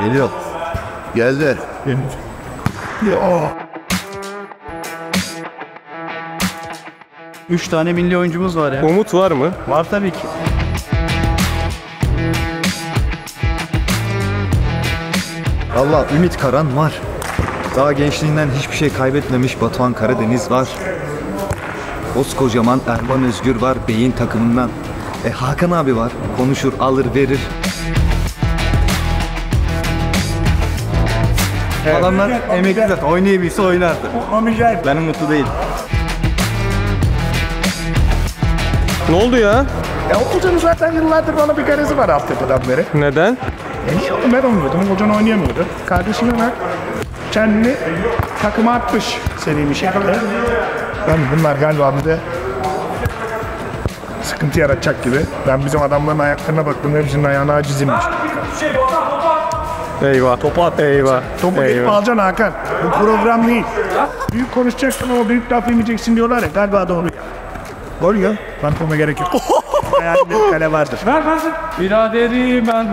Geliyor. Geldi. Ya. 3 tane milli oyuncumuz var ya. Umut var mı? Var tabii ki. Valla Ümit Karan var. Daha gençliğinden hiçbir şey kaybetmemiş Batuhan Karadeniz var. Koskocaman Erman Özgür var Beyin takımından. Hakan abi var. Konuşur, alır, verir. Evet. Adamlar emekliler. Oynayabilse oynardı. Benim mutlu değil. Ne oldu ya? Ya o hocanın zaten yıllardır bana bir garezi var altyapıdan beri. Neden? Ben oynuyordum, hocan oynayamıyordu. Kardeşime bak, kendini takıma atmış seri bir şekilde. Ben bunlar galiba bir de sıkıntı yaratacak gibi. Ben bizim adamların ayaklarına baktım, hepsinin ayağına acizimmiş. Eyvah. Topu at. Eyvah. Topu gidip alacaksın Hakan. Bu program değil. Büyük konuşacaksın ama büyük laf yemeyeceksin diyorlar ya, galiba doğru. Gol ya. Fantoma gerek yok. Hayalinde kale vardır. Ver. Biraderim ben.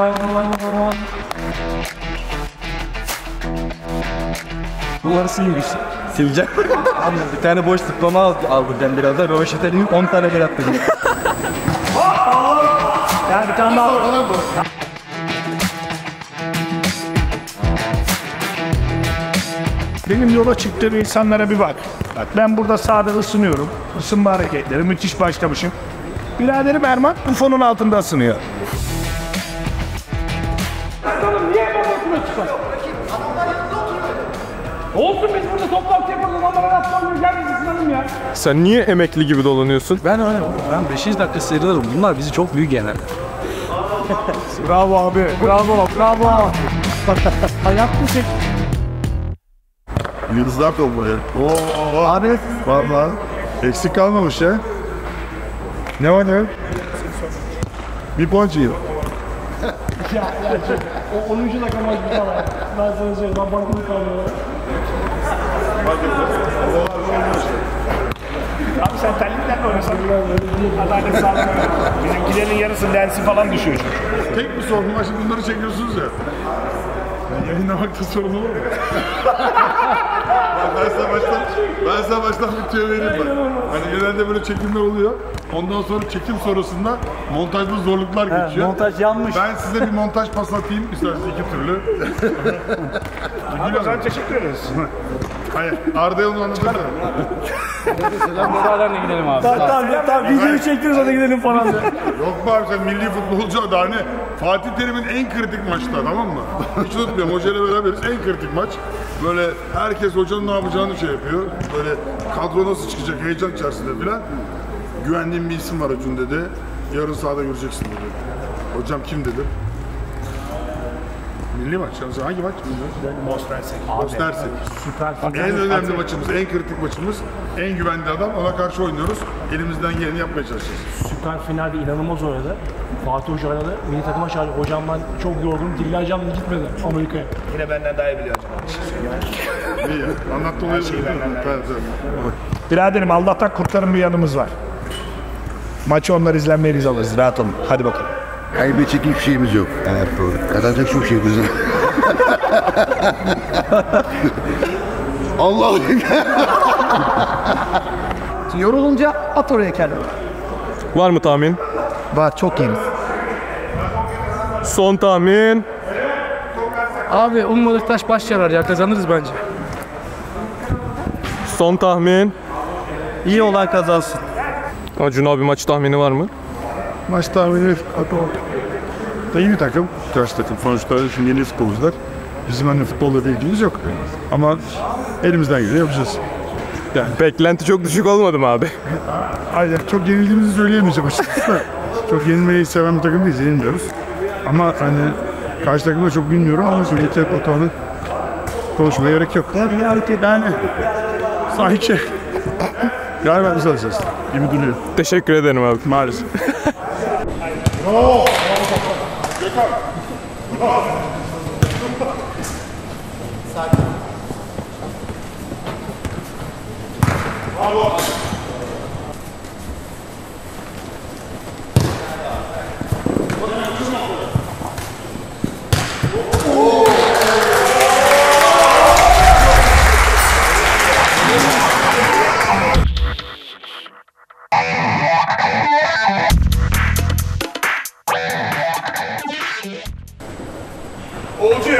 Bunları silmiş. Sileceğim. Bir tane boş diploma aldım ben birazdan. Röveşeteliyim 10 tane gol attım. Ya bir tane daha. Benim yola çıktığım insanlara bir bak. Bak ben burada sahada ısınıyorum. Isınma hareketleri müthiş başlamışım. Biraderim Erman bu fonun altında ısınıyor. Olsun biz burada toplantı yapalım. Onlara rastlanmıyoruz. Gel bizi sınavım ya. Sen niye emekli gibi dolanıyorsun? Ben öyle. Ben 5. dakika sıyrılırım. Bunlar bizi çok büyük yenerler. Bravo abi. Bravo. Ayak mı çek? Yıldızlar topluyor. Oo abi. Valla. Eksik kalmamış ya. Ne var ne? Bir puan çiğ. O 10. dakika maç bir tane. Ben sana söyleyeyim. Ben bankada kalıyorum. Abi sen terliklerle oynasan. Adalet sağlık. Bizimkilerin yarısı lensi falan düşüyor. Tek mi sordum? Şimdi bunları çekiyorsunuz ya. Ben yayınlamakta sorun olur mu? ben size baştan bir tüyo vereyim bak. Hani genelde böyle çekimler oluyor. Ondan sonra çekim sonrasında montajda zorluklar geçiyor. Montaj yanmış. Ben size bir montaj pas atayım isterseniz iki türlü. Abi sen teşekkür ederiz. Hayır, Arda'ya onu anlatırım. Beraberle gidelim abi. Tamam. Videoyu çektiniz hadi gidelim falan. Yok mu abi sen milli futbolcu da hani Fatih Terim'in en kritik maçta tamam mı? Hiç unutmuyorum hocayla beraberiz en kritik maç. Böyle herkes hocanın ne yapacağını şey yapıyor. Böyle kadro nasıl çıkacak heyecan içerisinde filan. Güvendiğim bir isim var Acun dedi. Yarın sahada göreceksin dedi. Hocam kim dedim. Milli maç. Hangi maç? Bostersek. Süper. En önemli maçımız, en kritik maçımız, en güvenli adam. Ona karşı oynuyoruz. Elimizden geleni yapmaya çalışacağız. Süper finalde inanılmaz oynadı. Fatih Hoca oynadı. Milli takıma çağırdı. Hocam ben çok yorgunum. Dillercam gitmedi Amerika'ya. Yine benden daha iyi biliyor hocam. İyi ya. Anlattı olayı. Biraderim Allah'tan kurtarın bir yanımız var. Maçı onlar izlenmeyi alırız. Rahat olun. Hadi bakalım. Kaybedecek hiçbir şeyimiz yok. Evet doğru. Kazanacak çok şeyimiz var. Allah'ım. Yorulunca at oraya kendini. Var mı tahmin? Var çok yeni. Son tahmin. Abi ummadık taş baş yarar ya. Kazanırız bence. Son tahmin. İyi olan kazansın. Acun abi maç tahmini var mı? Maç tahmini da yeni takım, ters takım. Sonuçta şimdi yeni futbolcular. Bizim hani futbolla bir ilgimiz yok. Ama elimizden geleni yapacağız. Yani. Beklenti çok düşük olmadı mı abi? Aynen. Çok yenildiğimizi söyleyemeyeceğim açıkçası. Çok yenilmeyi seven bir takım değiliz, yenilmiyoruz. Ama hani karşı takımda çok bilmiyorum ama şimdi tek otanı konuşmaya gerek yok. Yani sahiçe. Galiba biz alacağız gibi duruyor. Teşekkür ederim abi. Maalesef. Oo! Olcu.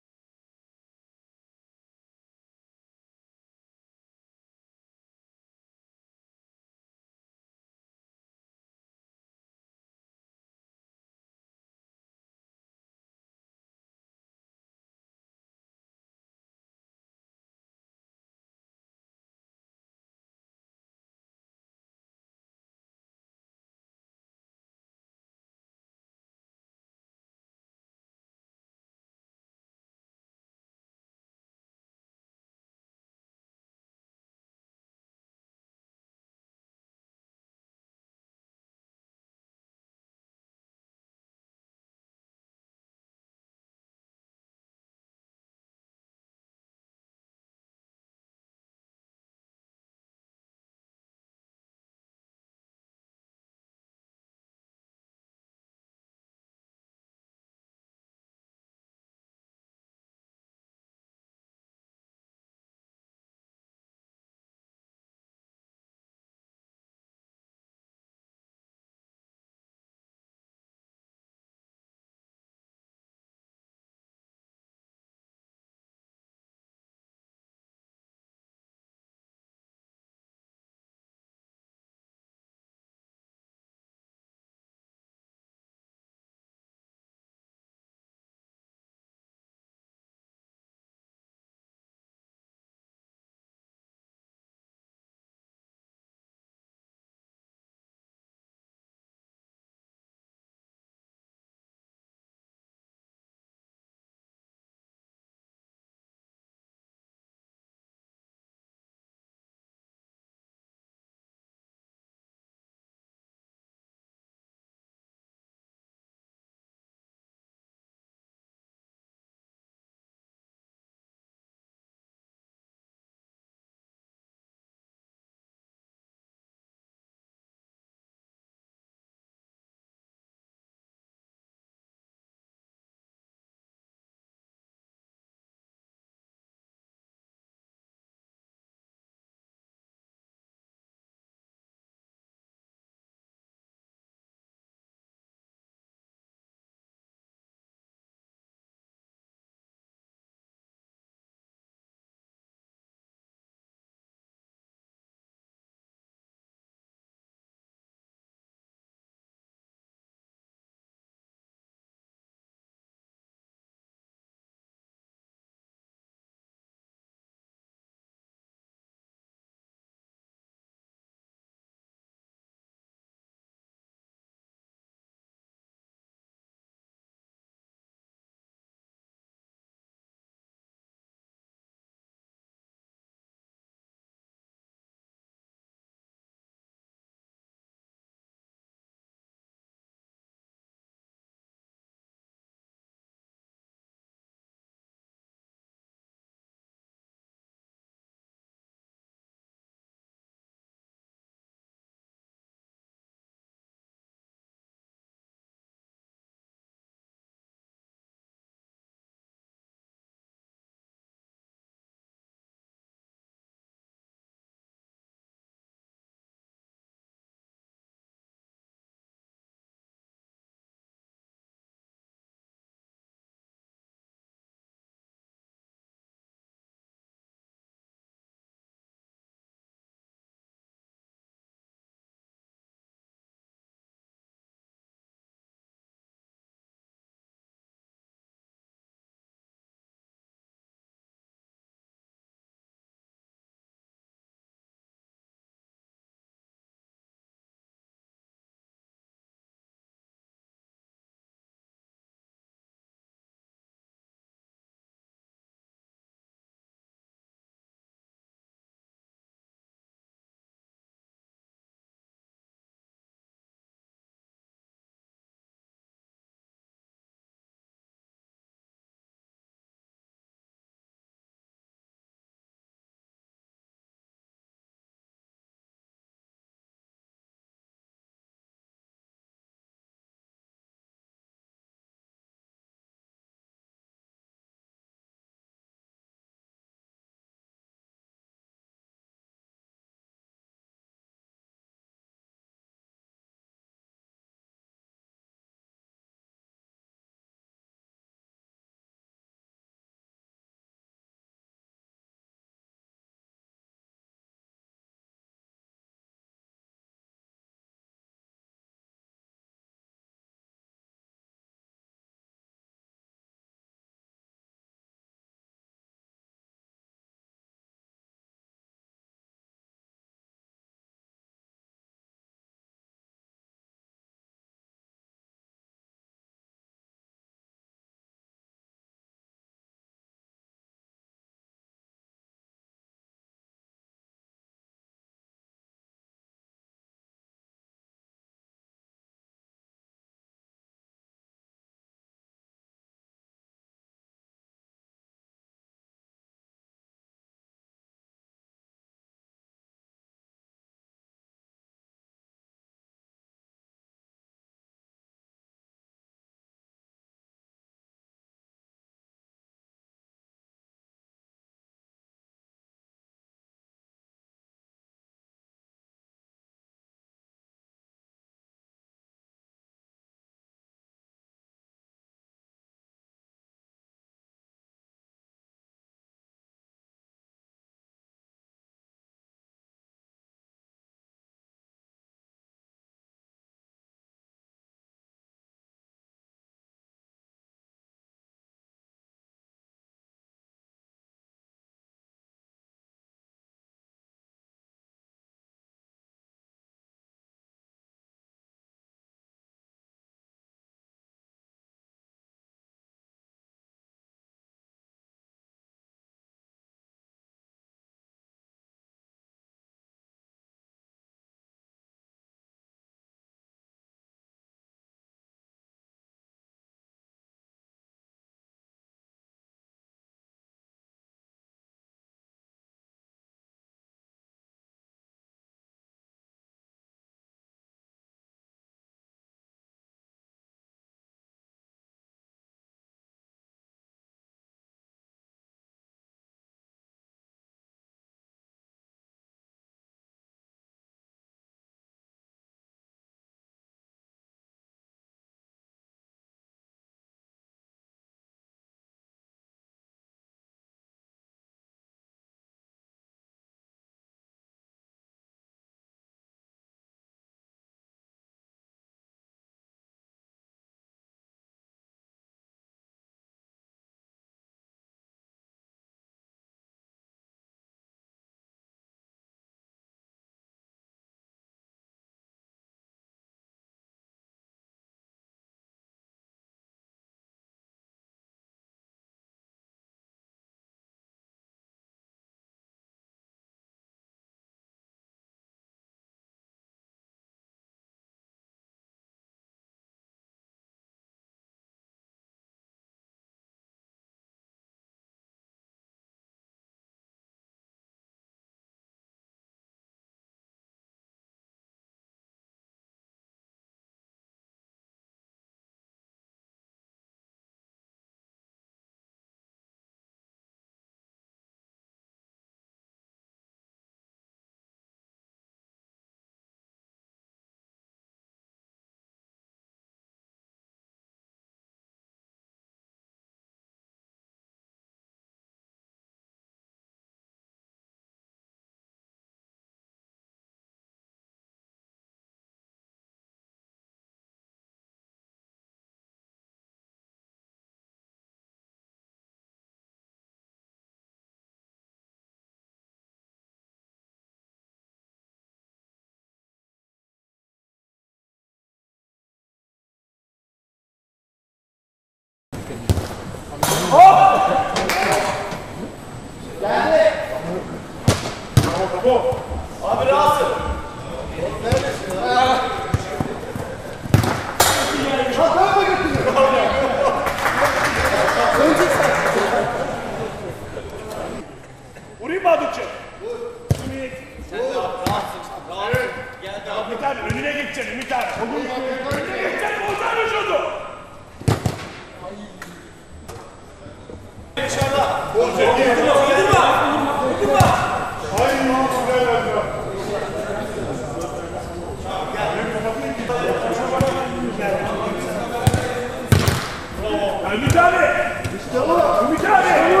Ümit abi! İşte bu! Ümit abi!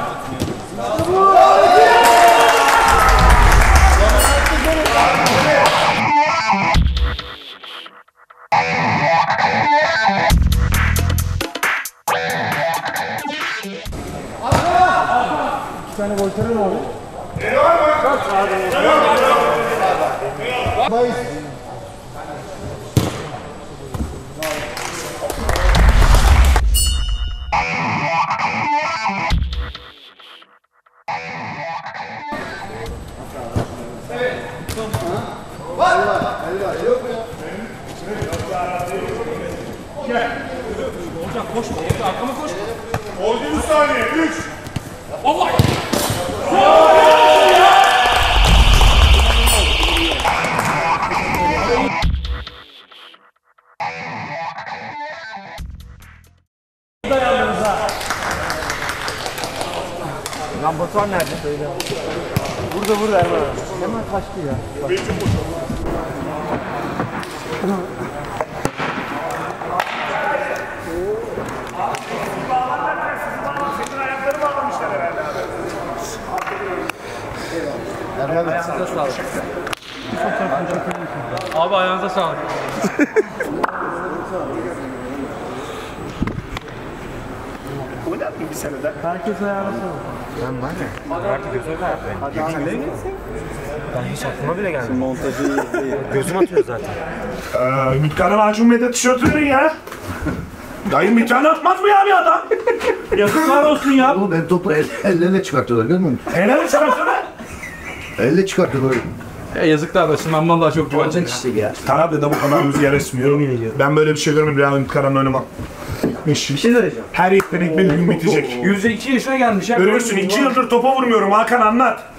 İki tane Volter'e ne oldu? Hocam koşma, arkama koşma. 13 saniye, 3! Allah! Lan Batuhan nerede? Söyle. Burada hemen. Hemen kaçtı ya. Senin ayakları bağlamışlar herhalde abi. Ayağınıza sağlık. Abi ayağınıza sağlık. Oynar mı bir senede? Herkes ayağına sağlık. Ben var ya. Artık gözüme kapattı. Ben hiç aklıma bile gelmedi. Montajı gözüm atıyor zaten. Ümit Karan Acun Medya tişört verin ya. Dayım bir tane atmaz mı ya bir adam? Yazıklar olsun ya. Oğlum ben topu ellerine çıkartıyorlar görmüyor musun? Helal çıkarsana. Elle çıkartıyorlar. Yazıklar olsun, ben vallahi çok güveneceğim işte ya. Kanada da bu kadar rüzgar esmiyor. Ben böyle bir şey görmedim. Ya Ümit Karan'la oynamam. Bir şey söyleyeceğim. Her yetenek bir gün bitecek. %2 yaşına gelmiş ya. Görüyorsun 2 yıldır topa vurmuyorum. Hakan anlat.